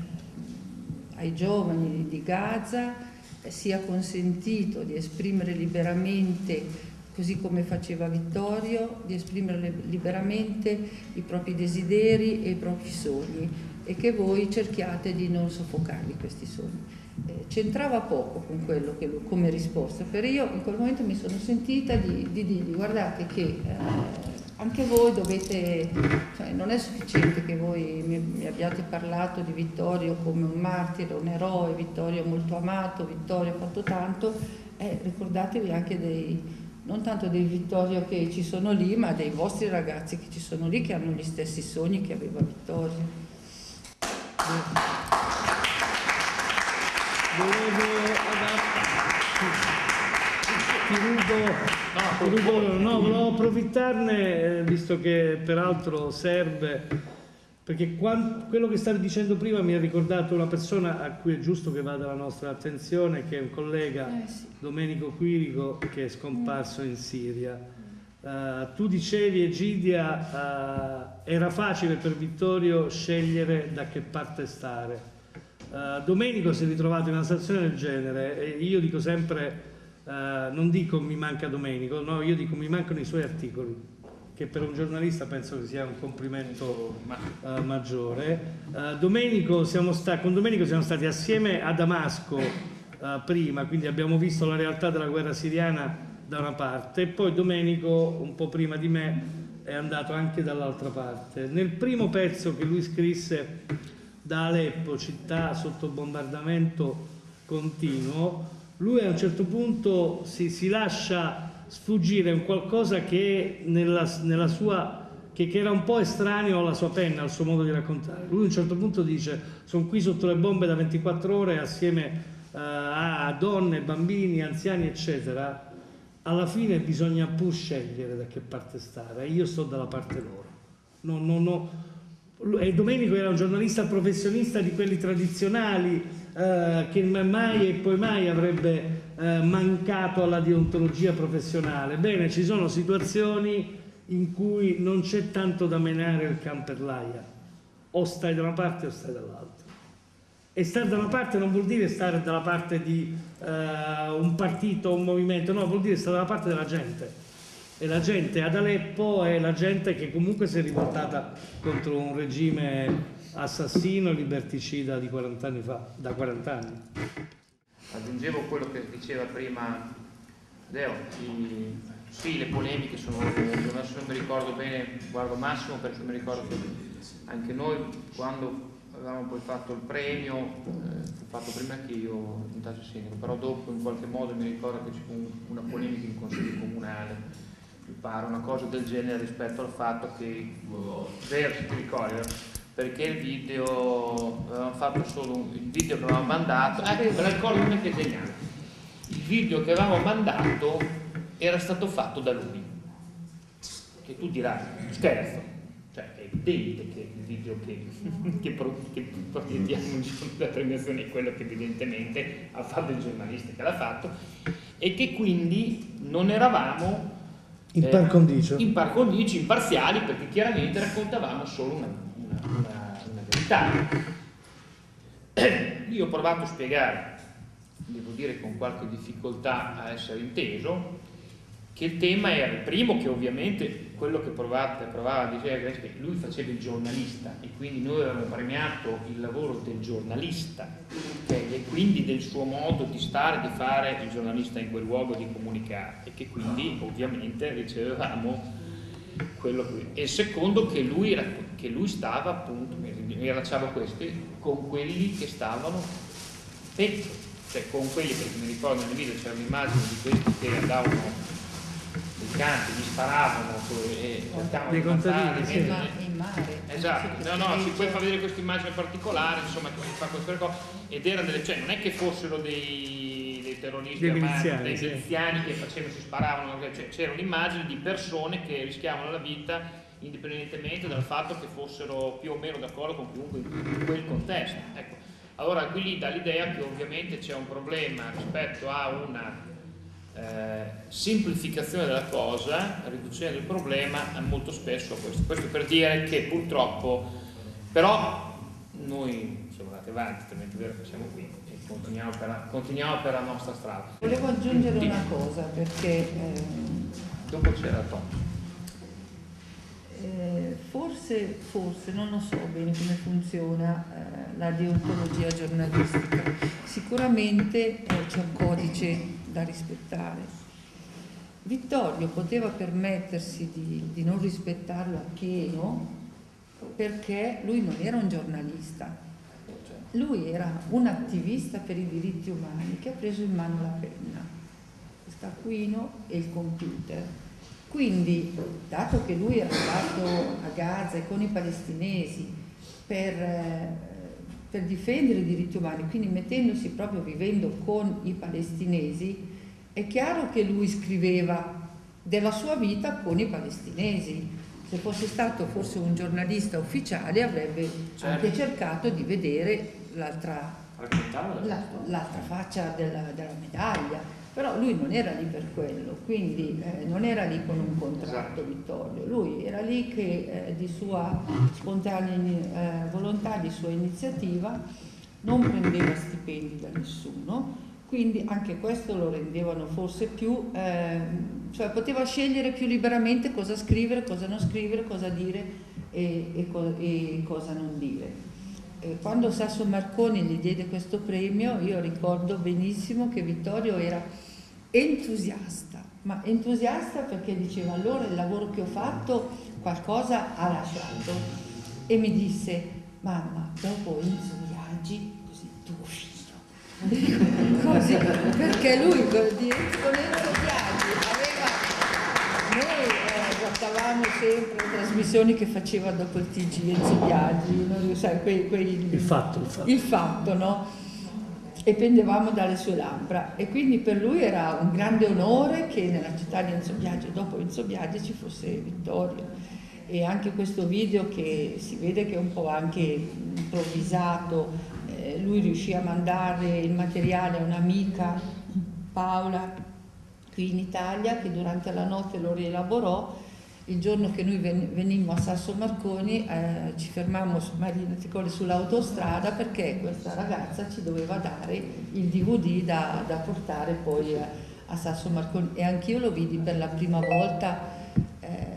ai giovani di Gaza sia consentito di esprimere liberamente, così come faceva Vittorio, di esprimere liberamente i propri desideri e i propri sogni, e che voi cerchiate di non soffocarli questi sogni. Eh, c'entrava poco con quello che come risposta, per io in quel momento mi sono sentita di, di dirgli: guardate che eh, anche voi dovete, cioè non è sufficiente che voi mi, mi abbiate parlato di Vittorio come un martire, un eroe, Vittorio molto amato, Vittorio ha fatto tanto, eh, ricordatevi anche dei, non tanto dei Vittorio che ci sono lì, ma dei vostri ragazzi che ci sono lì, che hanno gli stessi sogni che aveva Vittorio. Ti rubo, ti rubo, no, volevo approfittarne, visto che peraltro serve, perché quando, quello che stavi dicendo prima mi ha ricordato una persona a cui è giusto che vada la nostra attenzione, che è un collega, Eh, sì. Domenico Quirico, che è scomparso in Siria. Uh, tu dicevi, Egidia, uh, era facile per Vittorio scegliere da che parte stare. Uh, Domenico si è ritrovato in una situazione del genere e io dico sempre, uh, non dico mi manca Domenico, no, io dico mi mancano i suoi articoli, che per un giornalista penso che sia un complimento uh, maggiore. Uh, Domenico siamo sta- con Domenico siamo stati assieme a Damasco uh, prima, quindi abbiamo visto la realtà della guerra siriana da una parte, e poi Domenico un po' prima di me è andato anche dall'altra parte. Nel primo pezzo che lui scrisse da Aleppo, città sotto bombardamento continuo, lui a un certo punto si, si lascia sfuggire un qualcosa che, nella, nella sua, che, che era un po' estraneo alla sua penna, al suo modo di raccontare. Lui a un certo punto dice: sono qui sotto le bombe da ventiquattro ore assieme uh, a donne, bambini, anziani eccetera, alla fine bisogna pur scegliere da che parte stare, io sto dalla parte loro. No, no, no. E Domenico era un giornalista professionista di quelli tradizionali, eh, che mai e poi mai avrebbe eh, mancato alla deontologia professionale. Bene, ci sono situazioni in cui non c'è tanto da menare il can per l'aia, o stai da una parte o stai dall'altra. E stare da una parte non vuol dire stare dalla parte di eh, un partito o un movimento, no, vuol dire stare dalla parte della gente. E la gente ad Aleppo è la gente che comunque si è rivoltata contro un regime assassino e liberticida di quaranta anni fa, da quaranta anni. Aggiungevo quello che diceva prima Deo, i, sì, le polemiche sono, adesso non mi ricordo bene, guardo Massimo perché mi ricordo che anche noi quando avevamo poi fatto il premio, eh, fu fatto prima che io diventasse sindaco, però dopo in qualche modo mi ricordo che ci fu una polemica in consiglio comunale, mi pare una cosa del genere rispetto al fatto che, vero, se ti ricordi, perché il video, avevamo fatto solo un, il video che avevamo mandato, ah, me la ricordo come che geniale, il video che avevamo mandato era stato fatto da lui, che tu dirai, scherzo, cioè è evidente che il video che, che, pro, che proiettiamo il giorno della premiazione è quello che evidentemente ha fatto il giornalista che l'ha fatto, e che quindi non eravamo in par condicio, eh, in par condicio, imparziali, perché chiaramente raccontavamo solo una, una, una, una verità. Io ho provato a spiegare, devo dire con qualche difficoltà a essere inteso, che il tema era il primo, che ovviamente quello che provate, provava a dire che lui faceva il giornalista e quindi noi avevamo premiato il lavoro del giornalista, okay? E quindi del suo modo di stare, di fare il giornalista in quel luogo, di comunicare, e che quindi ovviamente ricevevamo quello che... E il secondo che lui, era, che lui stava appunto, mi, mi rilacciavo questo, con quelli che stavano peggio, cioè con quelli, perché mi ricordo nel video c'era un'immagine di questi che andavano i canti, gli sparavano e cercavano di contadini, sì. In mare. Esatto, no, no, si poi fa vedere questa immagine particolare, insomma, fa queste cose, ed erano delle, cioè non è che fossero dei, dei terroristi dei armati, miliziani, dei sì. miliziani che facevano, si sparavano, cioè, c'era un'immagine di persone che rischiavano la vita indipendentemente dal fatto che fossero più o meno d'accordo con chiunque in quel contesto. Ecco. Allora qui lì dà l'idea che ovviamente c'è un problema rispetto a una Eh, semplificazione della cosa, riduzione del problema, molto spesso questo. Questo per dire che purtroppo, però noi siamo andati avanti, talmente vero che siamo qui e continuiamo per la, continuiamo per la nostra strada. Volevo aggiungere una cosa, perché ehm, dopo c'era Tom. Eh, forse, forse, non lo so bene come funziona eh, la deontologia giornalistica. Sicuramente eh, c'è un codice da rispettare, Vittorio poteva permettersi di, di non rispettarlo appieno perché lui non era un giornalista, lui era un attivista per i diritti umani che ha preso in mano la penna, il taccuino e il computer. Quindi, dato che lui era andato a Gaza con i palestinesi per, eh, per difendere i diritti umani, quindi mettendosi proprio, vivendo con i palestinesi, è chiaro che lui scriveva della sua vita con i palestinesi. Se fosse stato forse un giornalista ufficiale avrebbe certo. anche cercato di vedere l'altra l'altra faccia della, della medaglia, però lui non era lì per quello, quindi eh, non era lì con un contratto Vittorio, lui era lì che eh, di sua spontanea eh, volontà, di sua iniziativa, non prendeva stipendi da nessuno, quindi anche questo lo rendevano forse più, eh, cioè poteva scegliere più liberamente cosa scrivere, cosa non scrivere, cosa dire e, e, co e cosa non dire. E quando Sasso Marconi gli diede questo premio, io ricordo benissimo che Vittorio era entusiasta, ma entusiasta perché diceva: allora il lavoro che ho fatto qualcosa ha lasciato, e mi disse: mamma, dopo Enzo Biagi, così tuo figlio. Così, perché lui di Enzo Biagi aveva, noi eh, guardavamo sempre le trasmissioni che faceva dopo il T G Enzo Biagi, non sai, quei, quei, il fatto, il fatto, il fatto, no? E pendevamo dalle sue labbra, e quindi per lui era un grande onore che nella città di Enzo Biagi, dopo Enzo Biagi, ci fosse Vittorio. E anche questo video, che si vede che è un po' anche improvvisato, eh, lui riuscì a mandare il materiale a un'amica, Paola, qui in Italia, che durante la notte lo rielaborò. Il giorno che noi venimmo a Sasso Marconi eh, ci fermammo su Marina Ticoli sull'autostrada, perché questa ragazza ci doveva dare il D V D da, da portare poi a, a Sasso Marconi, e anch'io lo vidi per la prima volta. Eh,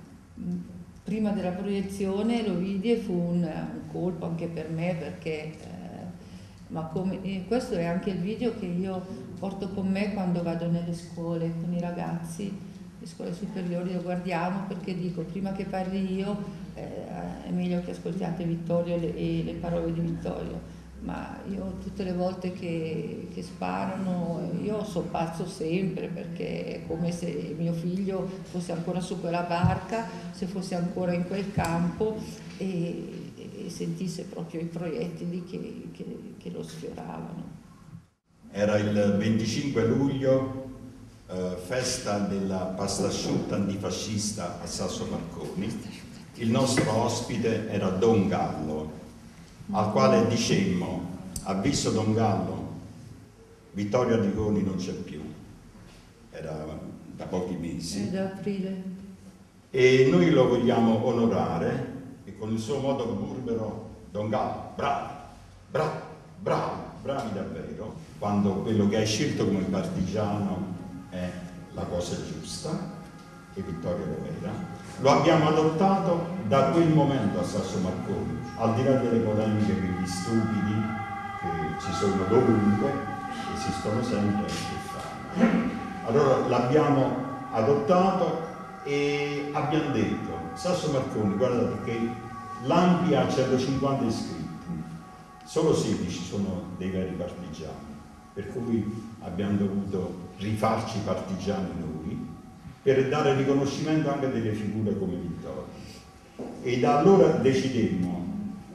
prima della proiezione lo vidi e fu un, un colpo anche per me, perché eh, ma come, eh, questo è anche il video che io porto con me quando vado nelle scuole con i ragazzi, le scuole superiori, lo guardiamo, perché dico: prima che parli io eh, è meglio che ascoltiate Vittorio le, e le parole di Vittorio. Ma io tutte le volte che, che sparano io soppazzo sempre, perché è come se mio figlio fosse ancora su quella barca, se fosse ancora in quel campo e, e sentisse proprio i proiettili che, che, che lo sfioravano. Era il venticinque luglio, eh, festa della pasta asciutta antifascista a Sasso Marconi. Il nostro ospite era Don Gallo, al quale dicemmo: ha visto Don Gallo? Vittorio Arrigoni non c'è più, era da pochi mesi, è da aprile, e noi lo vogliamo onorare, e con il suo modo burbero: Don Gallo, bravo, bravo, bravo, bravi davvero, quando quello che hai scelto come partigiano è la cosa giusta, e Vittorio lo era. Lo abbiamo adottato da quel momento a Sasso Marconi, al di là delle polemiche per gli stupidi che ci sono dovunque, esistono sempre e fanno. Allora l'abbiamo adottato e abbiamo detto: Sasso Marconi, guardate che l'A N P I ha centocinquanta iscritti, solo sedici sono dei veri partigiani, per cui abbiamo dovuto rifarci partigiani noi, per dare riconoscimento anche a delle figure come Vittorio. E da allora decidemmo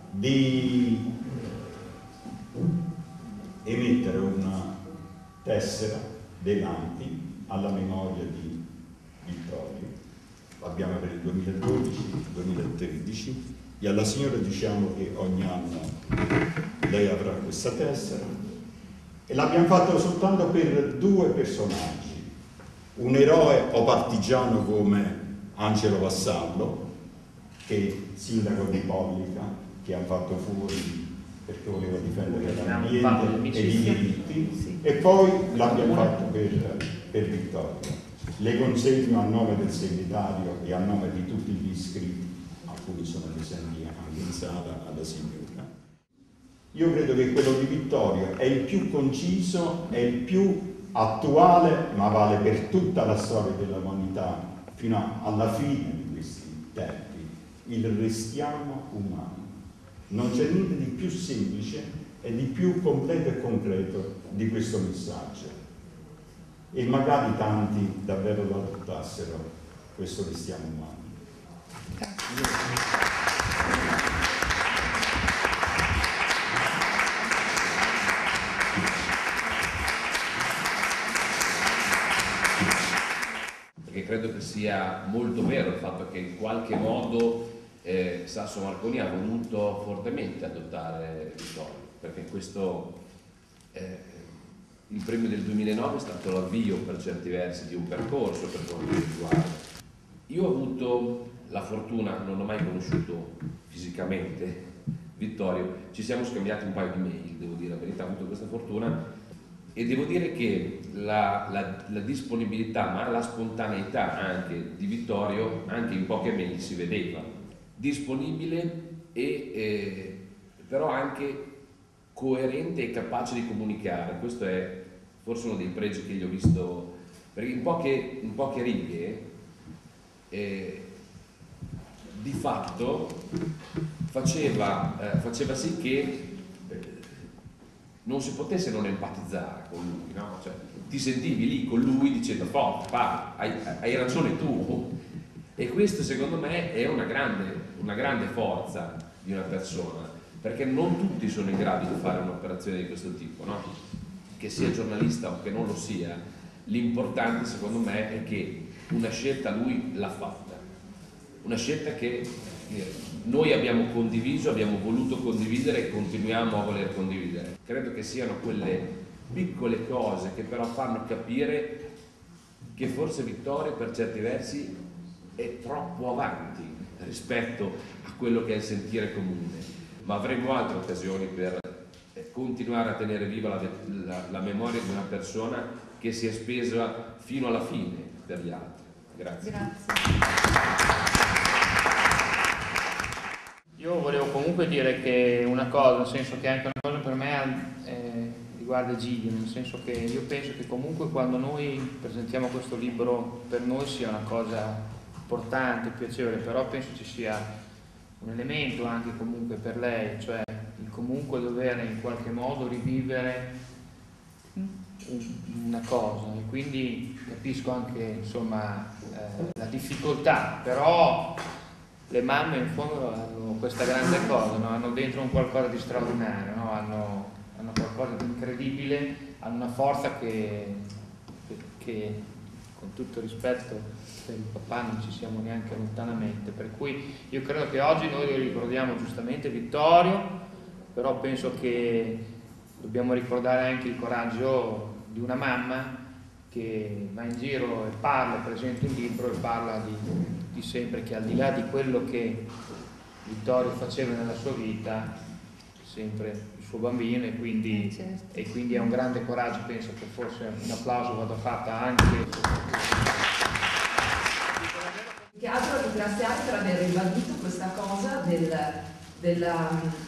di emettere una tessera dell'A N P I alla memoria di Vittorio. L'abbiamo per il duemiladodici duemilatredici, e alla signora diciamo che ogni anno lei avrà questa tessera, e l'abbiamo fatto soltanto per due personaggi: un eroe o partigiano come Angelo Vassallo, che è sindaco di Pollica, che ha fatto fuori perché voleva difendere l'ambiente e i diritti, e poi l'abbiamo fatto per, per Vittorio. Le consegno a nome del segretario e a nome di tutti gli iscritti, alcuni sono presenti anche in sala, alla signora. Io credo che quello di Vittorio è il più conciso, è il più attuale, ma vale per tutta la storia dell'umanità fino alla fine di questi tempi. Il restiamo umani. Non c'è niente di più semplice e di più completo e concreto di questo messaggio. E magari tanti davvero lo adottassero, questo restiamo umani. Perché credo che sia molto vero il fatto che in qualche modo eh, Sasso Marconi ha voluto fortemente adottare Vittorio, perché questo eh, il premio del duemilanove è stato l'avvio per certi versi di un percorso per quanto mi riguarda. Io ho avuto la fortuna, non ho mai conosciuto fisicamente Vittorio, ci siamo scambiati un paio di mail, devo dire la verità, ho avuto questa fortuna e devo dire che la, la, la disponibilità, ma la spontaneità anche di Vittorio, anche in poche mail si vedeva, disponibile e eh, però anche coerente e capace di comunicare. Questo è forse uno dei pregi che gli ho visto, perché in poche, in poche righe eh, di fatto faceva, eh, faceva sì che eh, non si potesse non empatizzare con lui, no? Cioè, ti sentivi lì con lui dicendo forte, pa, hai, hai ragione tu, e questo secondo me è una grande, una grande forza di una persona, perché non tutti sono in grado di fare un'operazione di questo tipo, no? Che sia giornalista o che non lo sia, l'importante secondo me è che una scelta lui l'ha fatta, una scelta che noi abbiamo condiviso, abbiamo voluto condividere e continuiamo a voler condividere. Credo che siano quelle piccole cose che però fanno capire che forse Vittorio per certi versi è troppo avanti rispetto a quello che è il sentire comune, ma avremo altre occasioni per continuare a tenere viva la, la, la memoria di una persona che si è spesa fino alla fine per gli altri. Grazie. Grazie. Io volevo comunque dire che una cosa, nel senso che anche una cosa per me eh, riguarda Egidio, nel senso che io penso che comunque quando noi presentiamo questo libro per noi sia una cosa importante, piacevole, però penso ci sia un elemento anche comunque per lei, cioè il comunque dover in qualche modo rivivere una cosa, e quindi capisco anche insomma eh, la difficoltà, però le mamme in fondo hanno questa grande cosa, no? Hanno dentro un qualcosa di straordinario, no? hanno, hanno qualcosa di incredibile, hanno una forza che, che, che con tutto rispetto per il papà non ci siamo neanche lontanamente, per cui io credo che oggi noi ricordiamo giustamente Vittorio, però penso che dobbiamo ricordare anche il coraggio di una mamma che va in giro e parla, presenta un libro e parla di, di sempre, che al di là di quello che Vittorio faceva nella sua vita, sempre il suo bambino, e quindi, certo. e quindi è un grande coraggio. Penso che forse un applauso vada fatto anche. Che altro ringraziare per aver ribadito questa cosa del, della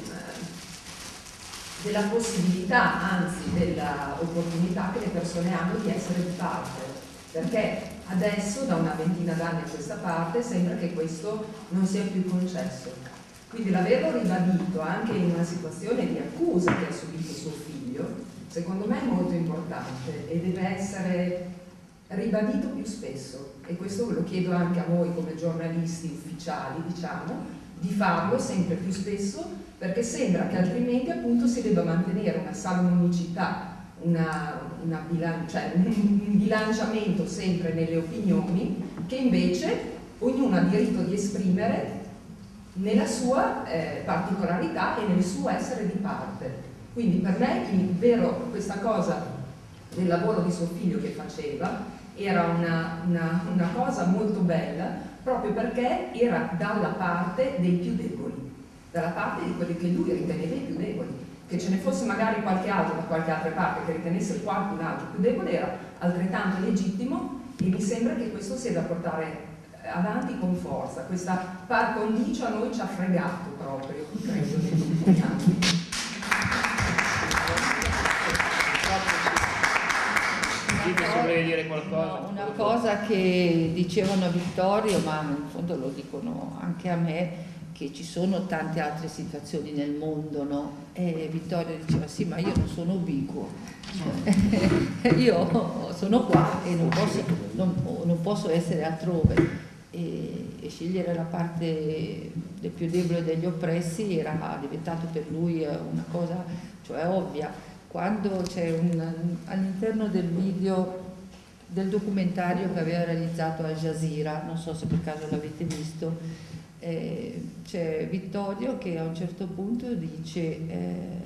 della possibilità, anzi dell'opportunità che le persone hanno di essere di parte, perché adesso da una ventina d'anni a questa parte sembra che questo non sia più concesso. Quindi l'averlo ribadito anche in una situazione di accusa che ha subito suo figlio, secondo me è molto importante e deve essere ribadito più spesso, e questo lo chiedo anche a voi come giornalisti ufficiali, diciamo, di farlo sempre più spesso, perché sembra che altrimenti appunto si debba mantenere una salomonicità, una, una bilan- cioè un, un bilanciamento sempre nelle opinioni, che invece ognuno ha diritto di esprimere nella sua eh, particolarità e nel suo essere di parte. Quindi per me il vero, questa cosa del lavoro di suo figlio che faceva era una, una, una cosa molto bella, proprio perché era dalla parte dei più deboli, dalla parte di quelli che lui riteneva i più deboli. Che ce ne fosse magari qualche altro da qualche altra parte che ritenesse qualcun altro più debole era altrettanto legittimo, e mi sembra che questo sia da portare avanti con forza. Questa par condicio a noi ci ha fregato proprio, credo, negli ultimi anni. qualcosa? No, una cosa che dicevano a Vittorio, ma in fondo lo dicono anche a me, che ci sono tante altre situazioni nel mondo, no? E Vittorio diceva sì, ma io non sono ubiquo, io sono qua e non posso, non, non posso essere altrove. E, e scegliere la parte del più debole degli oppressi era diventato per lui una cosa, cioè, ovvia. Quando c'è un, all'interno del video del documentario che aveva realizzato Al Jazeera, non so se per caso l'avete visto, eh, c'è Vittorio che a un certo punto dice eh,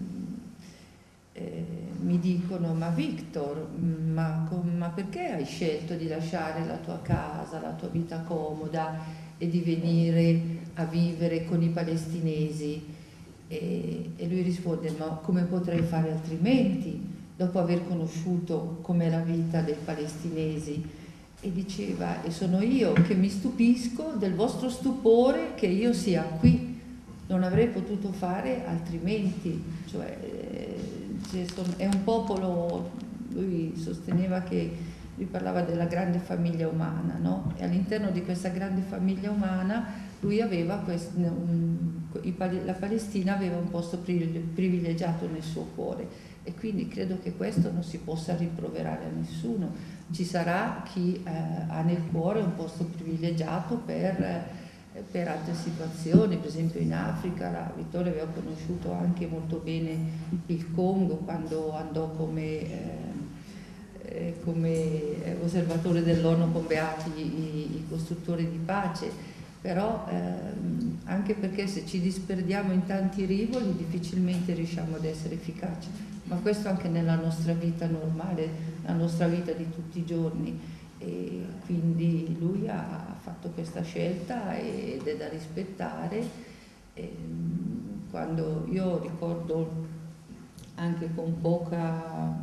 eh, mi dicono ma Victor, ma, ma perché hai scelto di lasciare la tua casa, la tua vita comoda e di venire a vivere con i palestinesi? E, e lui risponde ma come potrei fare altrimenti dopo aver conosciuto com'è la vita dei palestinesi? E diceva e sono io che mi stupisco del vostro stupore che io sia qui, non avrei potuto fare altrimenti. Cioè, è un popolo, lui sosteneva che, lui parlava della grande famiglia umana, no? E all'interno di questa grande famiglia umana lui aveva questo, la Palestina aveva un posto privilegiato nel suo cuore e quindi credo che questo non si possa rimproverare a nessuno. Ci sarà chi eh, ha nel cuore un posto privilegiato per per altre situazioni, per esempio in Africa. La Vittorio aveva conosciuto anche molto bene il Congo quando andò come, eh, eh, come osservatore dell'ONU con Beati i, i costruttori di pace, però ehm, anche perché se ci disperdiamo in tanti rivoli difficilmente riusciamo ad essere efficaci, ma questo anche nella nostra vita normale, la nostra vita di tutti i giorni. E quindi lui ha fatto questa scelta ed è da rispettare. E quando io ricordo anche con poca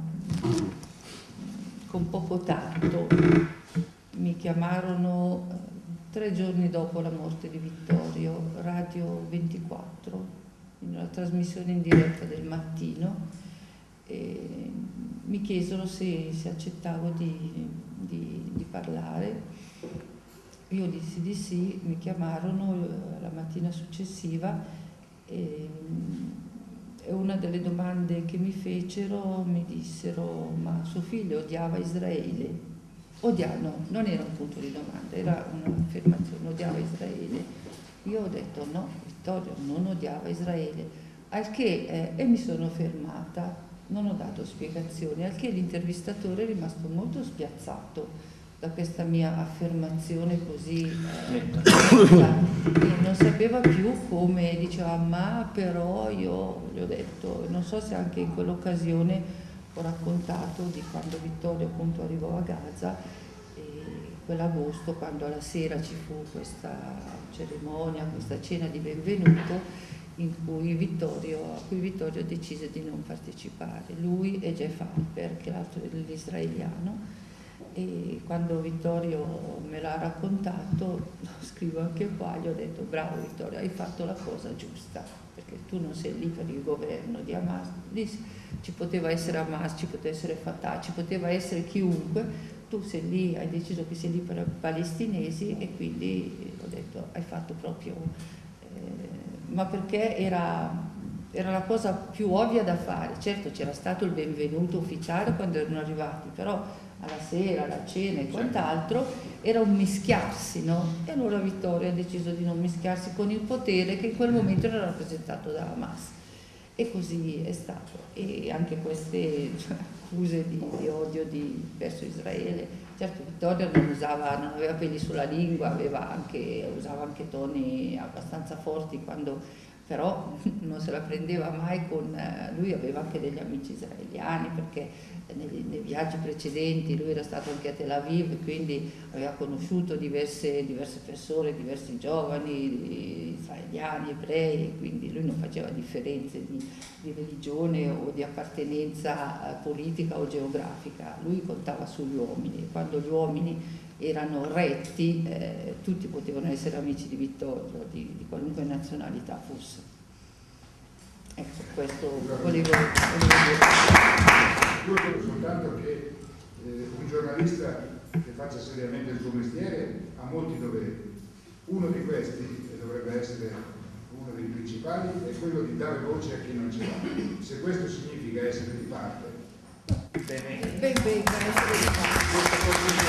con poco tatto mi chiamarono tre giorni dopo la morte di Vittorio, Radio ventiquattro, in una trasmissione in diretta del mattino, e mi chiesero se, se accettavo di Di, di parlare. Io dissi di sì, mi chiamarono la mattina successiva e, e una delle domande che mi fecero mi dissero ma suo figlio odiava Israele? Odiava, no, non era un punto di domanda, era un'affermazione, odiava Israele. Io ho detto no, Vittorio non odiava Israele, al che eh, e mi sono fermata. Non ho dato spiegazioni, al che l'intervistatore è rimasto molto spiazzato da questa mia affermazione così eh, e non sapeva più come, diceva ma però io gli ho detto, non so se anche in quell'occasione ho raccontato di quando Vittorio appunto arrivò a Gaza e quell'agosto quando alla sera ci fu questa cerimonia, questa cena di benvenuto in cui Vittorio, a cui Vittorio decise di non partecipare, lui e Jeff Alper, che l'altro è l'israeliano, e quando Vittorio me l'ha raccontato, lo scrivo anche qua, gli ho detto bravo Vittorio, hai fatto la cosa giusta, perché tu non sei lì per il governo di Hamas, lì ci poteva essere Hamas, ci poteva essere Fatah, ci poteva essere chiunque, tu sei lì, hai deciso che sei lì per i palestinesi e quindi ho detto hai fatto proprio... Eh, ma perché era, era la cosa più ovvia da fare. Certo c'era stato il benvenuto ufficiale quando erano arrivati, però alla sera, alla cena e quant'altro era un mischiarsi, no? E allora Vittorio ha deciso di non mischiarsi con il potere che in quel momento era rappresentato da Hamas. E così è stato. E anche queste cioè, accuse di, di odio di, verso Israele. Certo Vittorio non, usava, non aveva peli sulla lingua, aveva anche, usava anche toni abbastanza forti, quando, però non se la prendeva mai con... Lui aveva anche degli amici israeliani, perché nei, nei viaggi precedenti lui era stato anche a Tel Aviv, quindi aveva conosciuto diverse, diverse persone, diversi giovani israeliani, ebrei, quindi lui non faceva differenze di, di religione o di appartenenza politica o geografica, lui contava sugli uomini. Quando gli uomini erano retti, eh, tutti potevano essere amici di Vittorio, di, di qualunque nazionalità fosse. Ecco, questo volevo, volevo dire. Io credo soltanto che eh, un giornalista seriamente il suo mestiere, ha molti doveri. Uno di questi, e dovrebbe essere uno dei principali, è quello di dare voce a chi non ce l'ha. Se questo significa essere di parte, ben venga essere di parte.